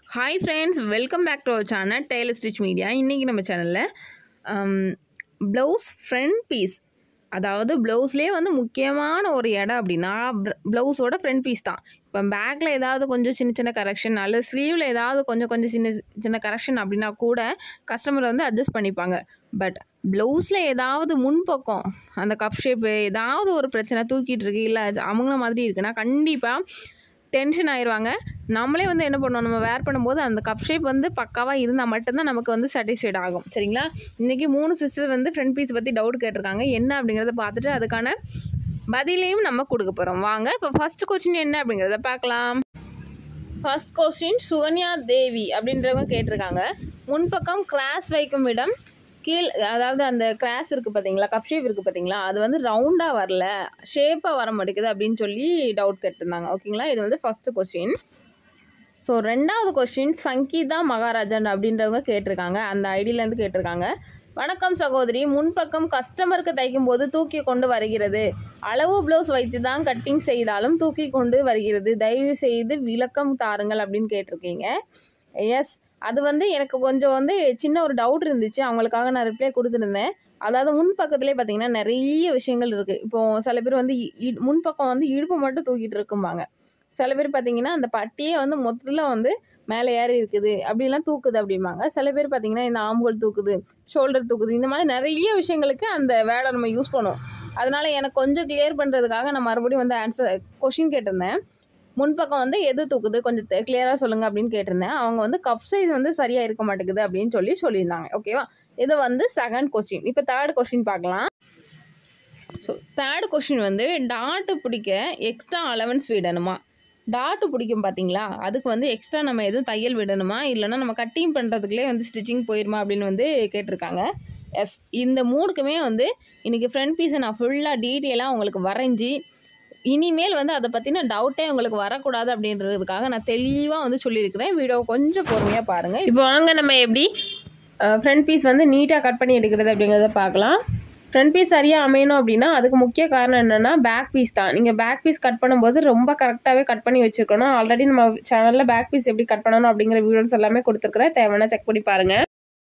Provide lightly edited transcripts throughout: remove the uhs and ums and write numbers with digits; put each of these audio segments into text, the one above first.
Hi friends, welcome back to our channel Tailor Stitch Media. இன்னைக்கு நம்ம சேனல்ல blouse front piece, அதாவது ப்ளவுஸ்லேயே வந்து முக்கியமான ஒரு இடம் அப்படின்னா ப்ளவுஸோட ஃப்ரண்ட் பீஸ் தான். இப்போ பேக்கில் ஏதாவது கொஞ்சம் சின்ன சின்ன கரெக்ஷன் அல்லது ஸ்லீவில் ஏதாவது கொஞ்சம் கொஞ்சம் சின்ன சின்ன கரெக்ஷன் அப்படின்னா கூட கஸ்டமர் வந்து அட்ஜஸ்ட் பண்ணிப்பாங்க. பட் ப்ளவுஸில் ஏதாவது முன்பக்கம் அந்த கப் ஷேப்பு ஏதாவது ஒரு பிரச்சனை தூக்கிட்டு இருக்கு, இல்லை அவங்கள மாதிரி இருக்குன்னா கண்டிப்பாக டென்ஷன் ஆயிடுவாங்க. நம்மளே வந்து என்ன பண்ணுவோம், நம்ம வேர் பண்ணும்போது அந்த கப் ஷேப் வந்து பக்காவாக இருந்தால் மட்டும்தான் நமக்கு வந்து சாட்டிஸ்ஃபைட் ஆகும். சரிங்களா? இன்றைக்கி 3 சிஸ்டர் வந்து ஃப்ரண்ட் பீஸ் பற்றி டவுட் கேட்டிருக்காங்க. என்ன அப்படிங்கிறத பார்த்துட்டு அதுக்கான பதிலையும் நம்ம கொடுக்க போகிறோம். வாங்க இப்போ ஃபர்ஸ்ட் கொஸ்டின் என்ன அப்படிங்கிறத பார்க்கலாம். ஃபர்ஸ்ட் கொஸ்டின் சுகன்யா தேவி அப்படின்றவங்க கேட்டிருக்காங்க. முன்பக்கம் கிராஸ் வைக்கும் இடம் கீழ், அதாவது அந்த கிராஸ் இருக்குது பார்த்தீங்களா, கப் ஷேப் இருக்குது பார்த்தீங்களா, அது வந்து ரவுண்டாக வரல, ஷேப்பாக வர மாட்டேங்குது அப்படின்னு சொல்லி டவுட் கேட்டிருந்தாங்க. ஓகேங்களா? இது வந்து ஃபஸ்ட்டு கொஸ்டின். ஸோ ரெண்டாவது கொஸ்டின் சங்கீதா மகாராஜன் அப்படின்றவங்க கேட்டிருக்காங்க. அந்த ஐடியிலேருந்து கேட்டிருக்காங்க. வணக்கம் சகோதரி, முன்பக்கம் கஸ்டமருக்கு தைக்கும் போது தூக்கி கொண்டு வருகிறது, அளவு ப்ளவுஸ் வைத்து தான் கட்டிங் செய்தாலும் தூக்கி கொண்டு வருகிறது, தயவு செய்து விளக்கம் தாருங்கள் அப்படின்னு கேட்டிருக்கீங்க. எஸ், அது வந்து எனக்கு கொஞ்சம் வந்து சின்ன ஒரு டவுட் இருந்துச்சு, அவங்களுக்காக நான் ரிப்ளை கொடுத்துருந்தேன். அதாவது முன்பக்கத்துலேயே பார்த்தீங்கன்னா நிறைய விஷயங்கள் இருக்குது. இப்போது சில பேர் வந்து முன்பக்கம் வந்து இடுப்பு மட்டும் தூக்கிட்டு இருக்கும்பாங்க. சில பேர் பார்த்தீங்கன்னா அந்த பட்டியே வந்து மொத்தத்தில் வந்து மேலே ஏறி இருக்குது, அப்படிலாம் தூக்குது அப்படிம்பாங்க. சில பேர் பார்த்தீங்கன்னா இந்த ஆம்ஹோல் தூக்குது, ஷோல்டர் தூக்குது, இந்த மாதிரி நிறைய விஷயங்களுக்கு அந்த வேர்டை நம்ம யூஸ் பண்ணுவோம். அதனால் எனக்கு கொஞ்சம் கிளியர் பண்ணுறதுக்காக நான் மறுபடியும் வந்து கொஷின் கேட்டிருந்தேன். முன்பக்கம் வந்து எது தூக்குது கொஞ்சம் கிளியராக சொல்லுங்கள் அப்படின்னு கேட்டிருந்தேன். அவங்க வந்து கப் சைஸ் வந்து சரியாக இருக்க மாட்டேங்குது அப்படின்னு சொல்லியிருந்தாங்க. ஓகேவா? இது வந்து செகண்ட் கொஸ்டின். இப்போ தேர்ட் கொஸ்டின் பார்க்கலாம். ஸோ தேர்ட் கொஸ்டின் வந்து டாட்டு பிடிக்க எக்ஸ்ட்ரா அலவன்ஸ் விடணுமா? டாட்டு பிடிக்கும் பார்த்தீங்களா, அதுக்கு வந்து எக்ஸ்ட்ரா நம்ம எதுவும் தையல் விடணுமா, இல்லைனா நம்ம கட்டிங் பண்ணுறதுக்குள்ளே வந்து ஸ்டிச்சிங் போயிடுமா அப்படின்னு வந்து கேட்டிருக்காங்க. எஸ், இந்த மூணுக்குமே வந்து இன்றைக்கி ஃப்ரண்ட் பீஸை நான் ஃபுல்லாக டீட்டெயிலாக உங்களுக்கு வரைஞ்சி இனிமேல் வந்து அதை பற்றின டவுட்டே உங்களுக்கு வரக்கூடாது அப்படின்றதுக்காக நான் தெளிவாக வந்து சொல்லியிருக்கிறேன். வீடியோவை கொஞ்சம் பொறுமையாக பாருங்கள். இப்போ வாங்க நம்ம எப்படி ஃப்ரண்ட் பீஸ் வந்து நீட்டாக கட் பண்ணி எடுக்கிறது அப்படிங்கிறத பார்க்கலாம். ஃப்ரண்ட் பீஸ் சரியாக அமையணும் அப்படின்னா அதுக்கு முக்கிய காரணம் என்னென்னா பேக் பீஸ் தான். நீங்கள் பேக் பீஸ் கட் பண்ணும்போது ரொம்ப கரெக்டாகவே கட் பண்ணி வச்சுருக்கணும். ஆல்ரெடி நம்ம சேனலில் பேக் பீஸ் எப்படி கட் பண்ணணும் அப்படிங்கிற வீடியோஸ் எல்லாமே கொடுத்துருக்குறேன், தேவைன்னா செக் பண்ணி பாருங்கள்.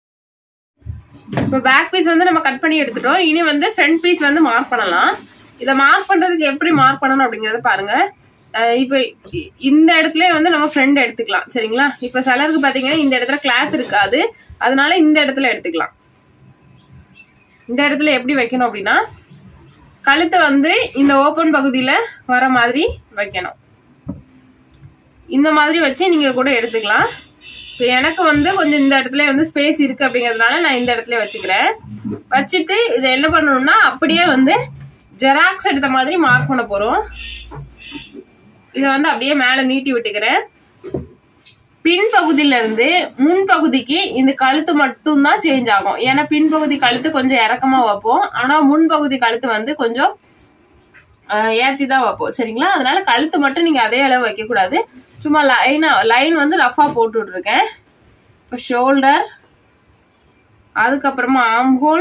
இப்போ பேக் பீஸ் வந்து நம்ம கட் பண்ணி எடுத்துட்டோம். இனி வந்து ஃப்ரண்ட் பீஸ் வந்து மார்க் பண்ணலாம். இதை மார்க் பண்ணுறதுக்கு எப்படி மார்க் பண்ணணும் அப்படிங்கிறத பாருங்கள். இப்போ இந்த இடத்துல வந்து நம்ம ஃப்ரண்ட் எடுத்துக்கலாம். சரிங்களா? இப்போ சிலருக்கு பார்த்தீங்கன்னா இந்த இடத்துல கிளாத் இருக்காது, அதனால இந்த இடத்துல எடுத்துக்கலாம். இந்த இடத்துல எப்படி வைக்கணும் அப்படின்னா கழுத்தை வந்து இந்த ஓப்பன் பகுதியில் வர மாதிரி வைக்கணும். இந்த மாதிரி வச்சு நீங்கள் கூட எடுத்துக்கலாம். இப்போ எனக்கு வந்து கொஞ்சம் இந்த இடத்துல வந்து ஸ்பேஸ் இருக்குது அப்படிங்கிறதுனால நான் இந்த இடத்துல வச்சுக்கிறேன். வச்சுட்டு இதை என்ன பண்ணணும்னா அப்படியே வந்து ஜெராக்ஸ் எடுத்த மாதிரி மார்க் பண்ண போகிறோம். இதை வந்து அப்படியே மேலே நீட்டி விட்டுக்கிறேன். பின்பகுதியில இருந்து முன்பகுதிக்கு இந்த கழுத்து மட்டும்தான் சேஞ்ச் ஆகும். ஏன்னா பின்பகுதி கழுத்து கொஞ்சம் இறக்கமா வைப்போம், ஆனா முன்பகுதி கழுத்து வந்து கொஞ்சம் ஏற்றி தான் வைப்போம். சரிங்களா? அதனால கழுத்து மட்டும் நீங்க அதே அளவு வைக்க கூடாது. சும்மா லைன் வந்து ரஃபா போட்டு விட்டுருக்கேன். இப்போ ஷோல்டர், அதுக்கப்புறமா ஆம்ஹோல்,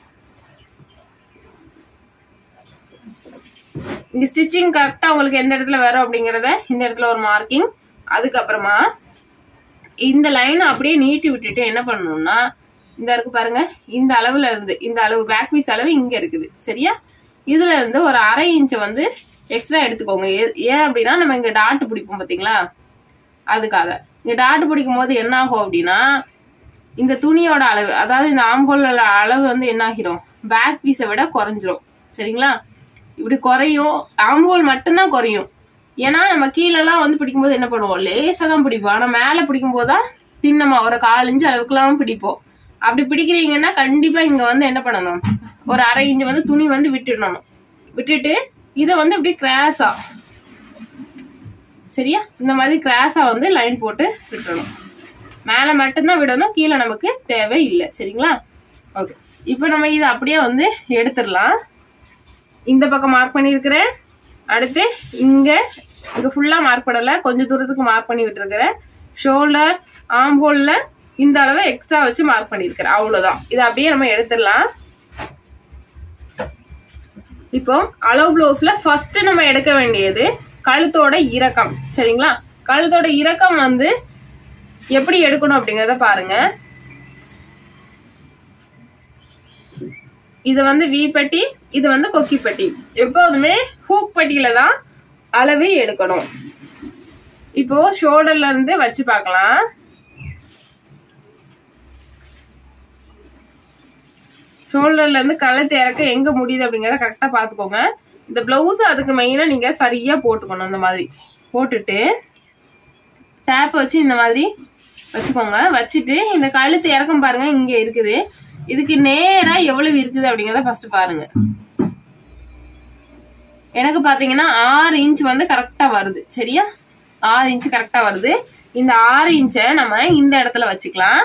இங்க ஸ்டிச்சிங் கரெக்டா உங்களுக்கு எந்த இடத்துல வரும் அப்படிங்கறத இந்த இடத்துல ஒரு மார்க்கிங். அதுக்கப்புறமா இந்த லைன் அப்படியே நீட்டி விட்டுட்டு என்ன பண்ணணும்னா இந்த இருக்கு பாருங்க, இந்த அளவுல இருந்து இந்த அளவு பேக் பீஸ் அளவு இங்க இருக்குது. சரியா? இதுல இருந்து ஒரு 1/2 இன்ச் வந்து எக்ஸ்ட்ரா எடுத்துக்கோங்க. ஏன் அப்படின்னா நம்ம இங்க டாட் பிடிப்போம் பாத்தீங்களா, அதுக்காக. இங்க டாட் பிடிக்கும் போது என்ன ஆகும் அப்படின்னா இந்த துணியோட அளவு, அதாவது இந்த ஆம்ஹோலோட அளவு வந்து என்ன ஆகிரும், பேக் பீஸை விட குறைஞ்சிரும். சரிங்களா? இப்படி குறையும், ஆம்ஹோல் மட்டும்தான் குறையும். ஏன்னா நம்ம கீழெல்லாம் வந்து பிடிக்கும்போது என்ன பண்ணுவோம், லேசாக தான் பிடிப்போம். ஆனால் மேலே பிடிக்கும் போது தான் தின்னமா ஒரு 1/4 இன்ச் அளவுக்குலாம் பிடிப்போம். அப்படி பிடிக்கிறீங்கன்னா கண்டிப்பாக இங்கே வந்து என்ன பண்ணணும், ஒரு 1/2 இன்ச் வந்து துணி வந்து விட்டுடணும். விட்டுட்டு இதை வந்து இப்படி கிராஸா, சரியா, இந்த மாதிரி கிராஸா வந்து லைன் போட்டு விட்டுறணும். மேலே மட்டும்தான் விடணும், கீழே நமக்கு தேவை இல்லை. சரிங்களா? ஓகே, இப்போ நம்ம இதை அப்படியே வந்து எடுத்துடலாம். இந்த பக்கம் மார்க் பண்ணியிருக்கிறேன். அடுத்து இங்க ஃபுல்லா மார்க் பண்ணல, கொஞ்சம் தூரத்துக்கு மார்க் பண்ணி விட்டுருக்கிறேன். ஷோல்டர், ஆம்ஹோல்ல இந்த அளவு எக்ஸ்ட்ரா வச்சு மார்க் பண்ணிருக்கிறேன். அவ்வளவுதான். இதை அப்படியே நம்ம எடுத்துடலாம். இப்போ அளவு ப்ளவுஸ்ல ஃபர்ஸ்ட் நம்ம எடுக்க வேண்டியது கழுத்தோட இறக்கம். சரிங்களா? கழுத்தோட இறக்கம் வந்து எப்படி எடுக்கணும் அப்படிங்கறத பாருங்க. இது வந்து வி பட்டி, இது வந்து கொக்கி பட்டி. எப்போதுமே ஹூக் பட்டியில தான் அளவு எடுக்கணும். இப்போ ஷோல்டர்ல இருந்து வச்சு பார்க்கலாம். ஷோல்டர்ல இருந்து கழுத்து இறக்க எங்க முடியுது அப்படிங்கறத கரெக்டா பாத்துக்கோங்க. இந்த பிளவுஸ் அதுக்கு மெயினா நீங்க சரியா போட்டுக்கணும். இந்த மாதிரி போட்டுட்டு டேப் வச்சு இந்த மாதிரி வச்சுக்கோங்க. வச்சுட்டு இந்த கழுத்து இறக்கம் பாருங்க இங்க இருக்குது. இதுக்கு நேரா எவ்வளவு இருக்குது அப்படிங்கறத ஃபர்ஸ்ட் பாருங்க. எனக்கு பாத்தீங்கன்னா 6 இன்ச் வந்து கரெக்டா வருது. சரியா, 6 இன்ச் கரெக்டா வருது. இந்த 6 இன்ச்சை நம்ம இந்த இடத்துல வச்சுக்கலாம்.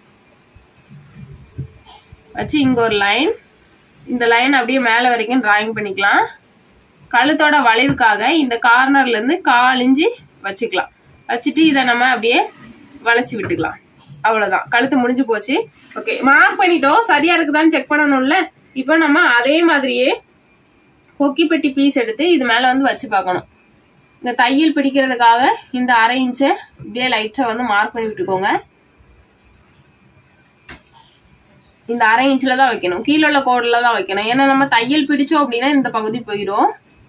வச்சு இங்க ஒரு லைன், இந்த லைன் அப்படியே மேல வரைக்கும் டிராயிங் பண்ணிக்கலாம். கழுத்தோட வளைவுக்காக இந்த கார்னர்ல இருந்து 1/4 இன்ச்சு வச்சுக்கலாம். வச்சுட்டு இதை நம்ம அப்படியே வளைச்சு விட்டுக்கலாம். அவ்வளவுதான், கழுத்து முடிஞ்சு போச்சு. ஓகே, மார்க் பண்ணிட்டோம். சரியா இருக்குதான்னு செக் பண்ணணும்ல. இப்போ நம்ம அதே மாதிரியே கொக்கி பெட்டி பீஸ் எடுத்து இது மேல வந்து வச்சு பார்க்கணும். இந்த தையல் பிடிக்கிறதுக்காக இந்த 1/2 இன்ச்சை இப்படியே லைட்டா வந்து மார்க் பண்ணி விட்டுக்கோங்க. இந்த 1/2 இன்ச்ல தான் வைக்கணும், கீழே உள்ள கோடுல தான் வைக்கணும். ஏன்னா நம்ம தையல் பிடிச்சோம் அப்படின்னா இந்த பகுதி போயிடும்.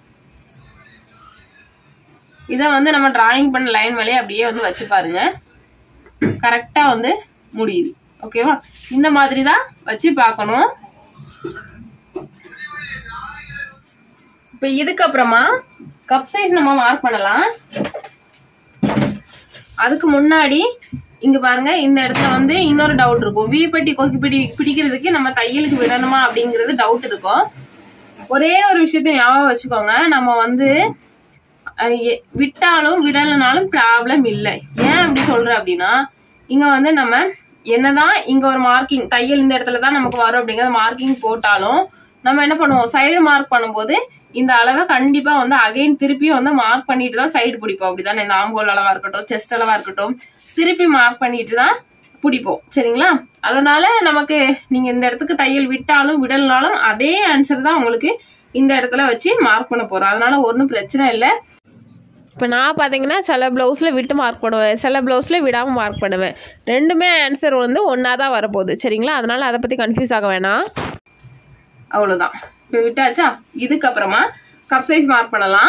இதை வந்து நம்ம டிராயிங் பண்ண லைன் மேலே அப்படியே வந்து வச்சு பாருங்க. கரெக்டா வந்து முடியுது. ஓகேவா, இந்த மாதிரி தான் வச்சு பார்க்கணும். இப்ப இதுக்கப்புறமா கப் சைஸ் நம்ம மார்க் பண்ணலாம். அதுக்கு முன்னாடி இங்க பாருங்க, இந்த இடத்துல வந்து இன்னொரு டவுட் இருக்கும். வி பட்டி கொக்கி பட்டி பிடிக்கிறதுக்கு நம்ம தையலுக்கு விடணுமா அப்படிங்கிறது டவுட் இருக்கும். ஒரே ஒரு விஷயத்த ஞாபகம் வச்சுக்கோங்க, நம்ம வந்து விட்டாலும் விடலனாலும் ப்ராப்ளம் இல்லை. ஏன் அப்படி சொல்றேன் அப்படின்னா, இங்க வந்து நம்ம என்னதான் இங்க ஒரு மார்க்கிங் தையல் இந்த இடத்துல தான் நமக்கு வரும் அப்படிங்கிற மார்க்கிங் போட்டாலும் நம்ம என்ன பண்ணுவோம், சைடு மார்க் பண்ணும்போது இந்த அளவை கண்டிப்பா வந்து அகைன் திருப்பியும் வந்து மார்க் பண்ணிட்டு தான் சைடு பிடிப்போம். அப்படிதானே, இந்த ஆம்போல் அளவா இருக்கட்டும், செஸ்ட் அளவா இருக்கட்டும், திருப்பி மார்க் பண்ணிட்டு தான் பிடிப்போம். சரிங்களா, அதனால நமக்கு நீங்க இந்த இடத்துக்கு தையல் விட்டாலும் விடலனாலும் அதே ஆன்சர் தான் உங்களுக்கு இந்த இடத்துல வச்சு மார்க் பண்ண போறோம். அதனால ஒன்றும் பிரச்சனை இல்லை. இப்போ நான் பார்த்தீங்கன்னா சில ப்ளவுஸில் விட்டு மார்க் பண்ணுவேன், சில ப்ளவுஸில் விடாமல் மார்க் பண்ணுவேன். ரெண்டுமே ஆன்சர் வந்து ஒன்றா தான் வரப்போகுது. சரிங்களா, அதனால் அதை பற்றி கன்ஃபியூஸ் ஆக வேணாம். அவ்வளோதான், இப்போ விட்டாச்சா. இதுக்கப்புறமா கப் சைஸ் மார்க் பண்ணலாம்.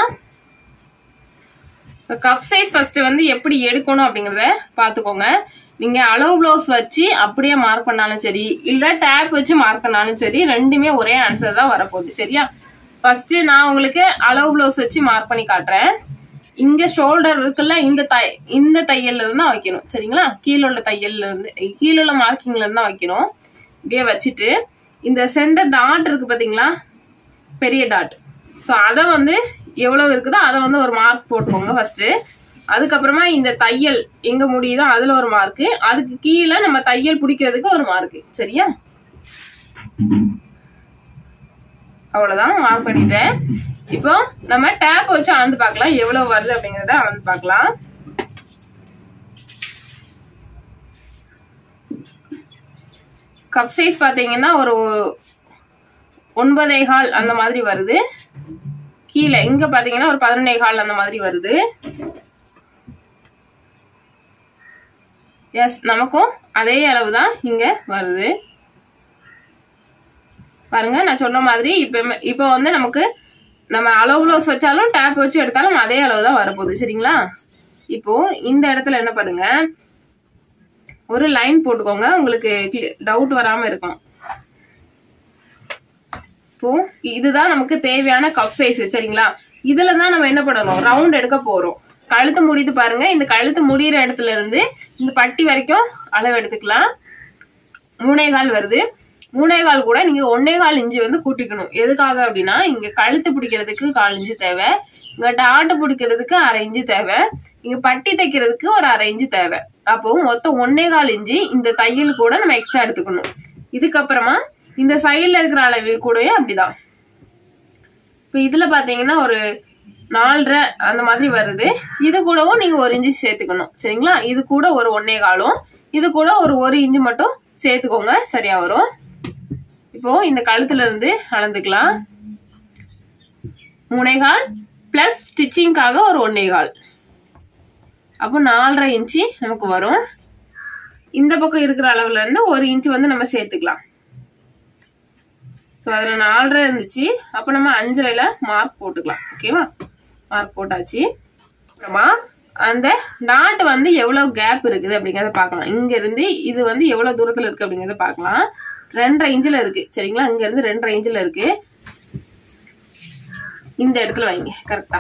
கப் சைஸ் ஃபர்ஸ்ட் வந்து எப்படி எடுக்கணும் அப்படிங்கிறத பார்த்துக்கோங்க. நீங்கள் அளவு ப்ளவுஸ் வச்சு அப்படியே மார்க் பண்ணாலும் சரி, இல்லை டேப் வச்சு மார்க் பண்ணாலும் சரி, ரெண்டுமே ஒரே ஆன்சர் தான் வரப்போகுது. சரியா, ஃபர்ஸ்ட் நான் உங்களுக்கு அளவு ப்ளவுஸ் வச்சு மார்க் பண்ணி காட்டுறேன். இங்க ஷோல்டர் இருக்குல்ல, இந்த தையல்ல இருந்து தான் வைக்கணும். சரிங்களா, கீழே உள்ள தையல்ல இருந்து, கீழே உள்ள மார்க்கிங்ல இருந்து தான் வைக்கணும். இப்படியே வச்சுட்டு இந்த சென்டர் டாட் இருக்கு பாத்தீங்களா, பெரிய டாட். ஸோ அதை வந்து எவ்வளவு இருக்குதோ அதை வந்து ஒரு மார்க் போட்டுக்கோங்க ஃபர்ஸ்ட். அதுக்கப்புறமா இந்த தையல் எங்க முடியுதோ அதுல ஒரு மார்க்கு, அதுக்கு கீழே நம்ம தையல் பிடிக்கிறதுக்கு ஒரு மார்க்கு. சரியா, அவ்வளவுதான், மார்க் பண்ணிட்டேன். இப்போ நம்ம டேப் வச்சு அளந்து பார்க்கலாம் எவ்வளவு வருது அப்படிங்கறத அளந்து பார்க்கலாம். கப் சைஸ் பாத்தீங்கன்னா ஒரு 9.25 அந்த மாதிரி வருது. கீழே இங்க பாத்தீங்கன்னா ஒரு 11.25 அந்த மாதிரி வருது. எஸ், நமக்கும் அதே அளவு தான் இங்க வருது. பாருங்க, நான் சொன்ன மாதிரி இப்போ வந்து நமக்கு நம்ம அளவு ப்ளவுஸ் வச்சாலும் டேப் வச்சு எடுத்தாலும் அதே அளவு தான் வரப்போகுது. சரிங்களா, இப்போ இந்த இடத்துல என்ன பண்ணுங்க, ஒரு லைன் போட்டுக்கோங்க, உங்களுக்கு டவுட் வராம இருக்கும். இப்போ இதுதான் நமக்கு தேவையான கப் சைஸ். சரிங்களா, இதுல தான் நம்ம என்ன பண்ணணும், ரவுண்ட் எடுக்க போறோம். கழுத்து முடியுது பாருங்க, இந்த கழுத்து முடிகிற இடத்துல இருந்து இந்த பட்டி வரைக்கும் அளவு எடுத்துக்கலாம். 3.25 வருது. 3.25 கூட நீங்க 1.25 இன்ச்சு வந்து கூட்டிக்கணும். எதுக்காக அப்படின்னா, இங்க கழுத்து பிடிக்கிறதுக்கு 1/4 இன்ச்சு தேவை, இங்க டாட்டு பிடிக்கிறதுக்கு 1/2 இன்ச்சு தேவை, இங்க பட்டி தைக்கிறதுக்கு ஒரு 1/2 இன்ச்சு தேவை. அப்போ மொத்தம் 1.25 இன்ச்சு இந்த தையல் கூட நம்ம எக்ஸ்ட்ரா எடுத்துக்கணும். இதுக்கப்புறமா இந்த சைட்ல இருக்கிற அளவு கூடவே அப்படிதான். இப்ப இதுல பாத்தீங்கன்னா ஒரு 4.5 அந்த மாதிரி வருது. இது கூடவும் நீங்க 1 இன்ச்சு சேர்த்துக்கணும். சரிங்களா, இது கூட ஒரு 1.25, இது கூட ஒரு 1 இன்ச்சு மட்டும் சேர்த்துக்கோங்க, சரியா வரும். இப்போ இந்த கழுத்துல இருந்து அளந்துக்கலாம். 3.25 பிளஸ் ஸ்டிச்சிங்காக ஒரு 1.25, அப்போ 4.5 இன்ச்சு நமக்கு வரும். இந்த பக்கம் இருக்கிற அளவுல இருந்து 1 இன்ச் வந்து நம்ம சேர்த்துக்கலாம். ஸோ அதில் 4.5 இருந்துச்சு. அப்போ நம்ம 5.5ல மார்க் போட்டுக்கலாம். ஓகேவா? மார்க் போட்டாச்சு. அப்புறமா அந்த டாட் வந்து எவ்வளவு கேப் இருக்குது அப்படிங்கிறத பார்க்கலாம். இங்க இருந்து இது வந்து எவ்வளவு தூரத்துல இருக்கு அப்படிங்கிறத பார்க்கலாம். 2.5 இன்ச்ல இருக்கு. சரிங்களா? இங்க இருந்து 2.5 இன்ச்ல இருக்கு. இந்த இடத்துல வைங்க கரெக்டா.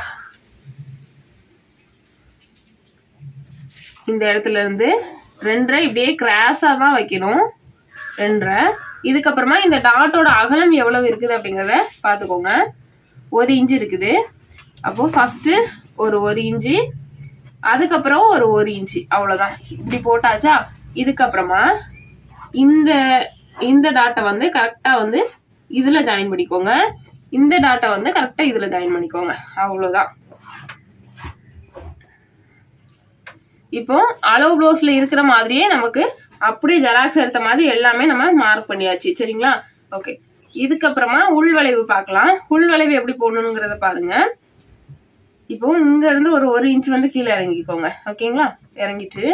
இந்த இடத்துல இருந்து 2.5 இப்படியே கிராஸா தான் வைக்கணும். 2.5. இதுக்கப்புறமா இந்த டாட்டோட அகலம் எவ்வளவு இருக்குது அப்படிங்கிறத பார்த்துக்கோங்க. 1 இன்ச் இருக்குது. அப்போ ஃபர்ஸ்ட் ஒரு 1 இன்ச்சு, அதுக்கப்புறம் ஒரு 1 இன்ச்சு, அவ்வளவுதான். இப்படி போட்டாச்சா? இதுக்கப்புறமா இந்த டாட்டை வந்து கரெக்டா வந்து இதுல ஜாயின் பண்ணிக்கோங்க. இந்த டாட்டை வந்து கரெக்டா இதுல ஜாயின் பண்ணிக்கோங்க. அவ்வளவுதான். இப்போ அளவு ப்ளவுஸ்ல இருக்கிற மாதிரியே நமக்கு அப்படியே ஜெராக்ஸ் எடுத்த மாதிரி எல்லாமே நம்ம மார்க் பண்ணியாச்சு. சரிங்களா? ஓகே. இதுக்கப்புறமா உள்வளைவு பார்க்கலாம். உள்வளைவு எப்படி போடணுங்கிறத பாருங்க. இப்போ இங்க இருந்து ஒரு 1 இன்ச் வந்து கீழே இறங்கிக்கோங்க. ஓகேங்களா? இறங்கிட்டு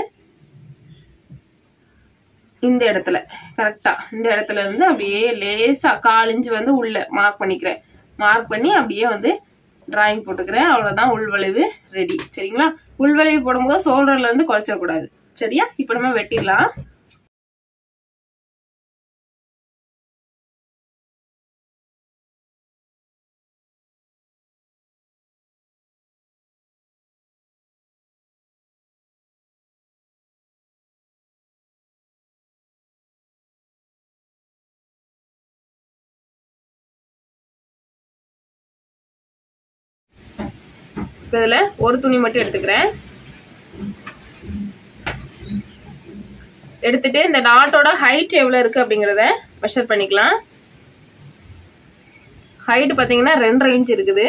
இந்த இடத்துல கரெக்டா இந்த இடத்துல இருந்து அப்படியே லேசா 1/4 இன்ச் வந்து உள்ள மார்க் பண்ணிக்கிறேன். மார்க் பண்ணி அப்படியே வந்து டிராயிங் போட்டுக்கிறேன். அவ்வளவுதான். உள்வளைவு ரெடி. சரிங்களா? உள்வளைவு போடும்போது ஷோல்டர்ல இருந்து குறைச்சிடக்கூடாது. சரியா? இப்ப நம்ம வெட்டிடலாம். இதுல ஒரு துணி மட்டும் எடுத்துக்கிறேன். எடுத்துட்டு இந்த டாட்டோட ஹைட் எவ்வளவு இருக்கு அப்படிங்கறத மெஷர் பண்ணிக்கலாம். ஹைட் பாத்தீங்கன்னா 2.5 இன்ச் இருக்குது.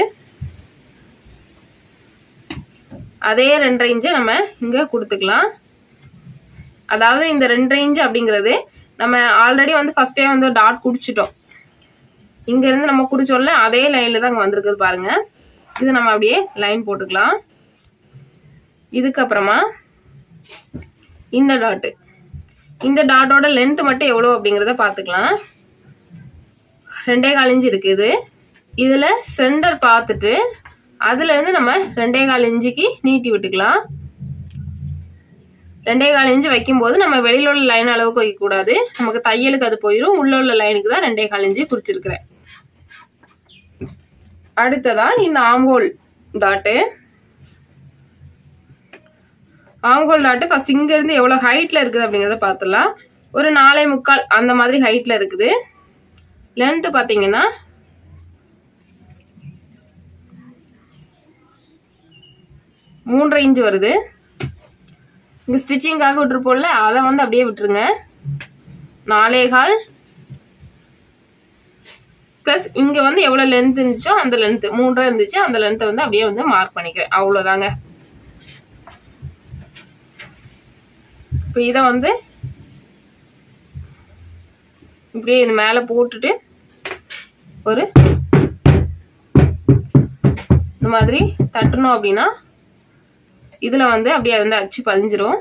அதே 2.5 இன்ச் நம்ம இங்க கொடுத்துக்கலாம். அதாவது இந்த 2.5 இன்ச் அப்படிங்கிறது நம்ம ஆல்ரெடி வந்து ஃபர்ஸ்டே வந்து டாட் குடிச்சிட்டோம். இங்க இருந்து நம்ம குடிச்சோம்ல அதே லைன்ல தான் வந்திருக்குது பாருங்க. இது நம்ம அப்படியே லைன் போட்டுக்கலாம். இதுக்கப்புறமா இந்த டாட்டோட லென்த் மட்டும் எவ்வளவு அப்படிங்கறத பாத்துக்கலாம். 2.25 இன்ச் இருக்குது. இதுல சென்டர் பார்த்துட்டு அதுல இருந்து நம்ம 2.25 இன்ச்சுக்கு நீட்டி விட்டுக்கலாம். 2.25 இன்ச் வைக்கும் போது நம்ம வெளியில உள்ள லைன் அளவுக்கு வைக்க கூடாது. நமக்கு தையலுக்கு அது போயிடும். உள்ள உள்ள லைனுக்கு தான் 2.25 இன்ச்சு குறிச்சிருக்கிறேன். அடுத்ததா இந்த ஆம்ஹோல் டாட்டு. ஆம்ஹோல் டாட்டு ஃபர்ஸ்ட் இங்க இருந்து எவ்வளவு ஹைட்ல இருக்குது அப்படிங்கறத பாத்துலாம். ஒரு 4.25 அந்த மாதிரி ஹைட்ல இருக்குது. லென்த் பாத்தீங்கன்னா 3.5 இன்ச் வருது. இங்க ஸ்டிச்சிங்காக விட்டுருப்போம்ல அதை வந்து அப்படியே விட்டுருங்க. 4.25 பிளஸ் இங்க வந்து எவ்வளவு லென்த் இருந்துச்சோ அந்த லென்த் 3.5 இருந்துச்சு. அந்த லென்த் வந்து அப்படியே வந்து மார்க் பண்ணிக்கிறேன். அவ்வளவுதாங்க. இப்ப இத வந்து இப்படியே இது மேல போட்டுட்டு ஒரு இந்த மாதிரி தட்டணும் அப்படின்னா இதுல வந்து அப்படியே வந்து அச்சு பதிஞ்சிரும்.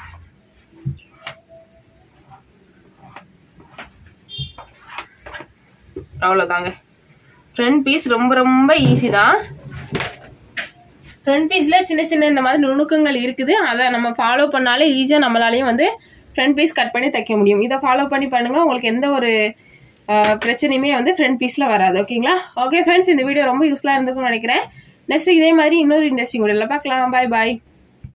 அவ்வளவுதாங்க. ஃப்ரண்ட் பீஸ் ரொம்ப ரொம்ப ஈஸி தான். ஃப்ரண்ட் பீஸ்ல சின்ன சின்ன இந்த மாதிரி நுணுக்கங்கள் இருக்குது. அதை நம்ம ஃபாலோ பண்ணாலே ஈஸியா நம்மளாலையும் வந்து ஃப்ரண்ட் பீஸ் கட் பண்ணி தைக்க முடியும். இதை ஃபாலோ பண்ணி பண்ணுங்க. உங்களுக்கு எந்த ஒரு பிரச்சனையுமே வந்து ஃப்ரண்ட் பீஸ்ல வராது. ஓகேங்களா? ஓகே ஃப்ரெண்ட்ஸ், இந்த வீடியோ ரொம்ப யூஸ்ஃபுல்லா இருந்திருக்கும்னு நினைக்கிறேன். நெக்ஸ்ட் இதே மாதிரி இன்னொரு இன்ட்ரெஸ்டிங் வீடியோல பார்க்கலாம். பாய் பாய்.